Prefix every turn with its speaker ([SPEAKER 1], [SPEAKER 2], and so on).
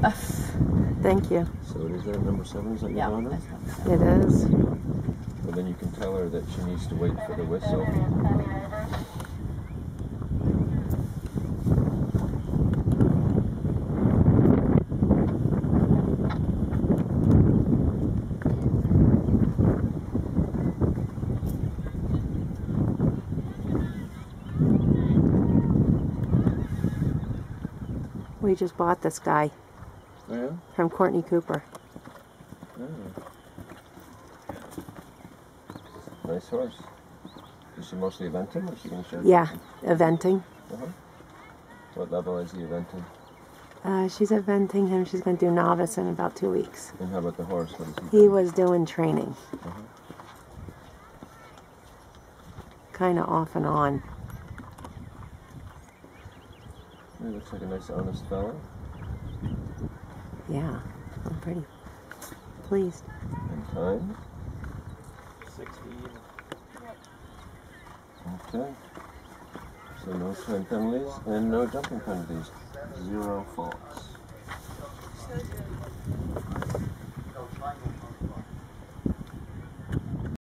[SPEAKER 1] Thank you.
[SPEAKER 2] So it is that number 7, is that your daughter?
[SPEAKER 1] It is.
[SPEAKER 2] Well, then you can tell her that she needs to wait for the whistle.
[SPEAKER 1] We just bought this guy.
[SPEAKER 2] Oh, yeah?
[SPEAKER 1] From Courtney Cooper.
[SPEAKER 2] Oh. Nice horse. Is she mostly eventing, or is she going to show?
[SPEAKER 1] Yeah, eventing.
[SPEAKER 2] What level is he eventing?
[SPEAKER 1] She's eventing him. She's going to do novice in about 2 weeks.
[SPEAKER 2] And how about the horse? What is
[SPEAKER 1] He was doing training. Kind of off and on.
[SPEAKER 2] He looks like a nice, honest fella.
[SPEAKER 1] Yeah, I'm pretty pleased.
[SPEAKER 2] And time?
[SPEAKER 3] 16.
[SPEAKER 2] Okay. So no time penalties and no jumping penalties. 0 faults.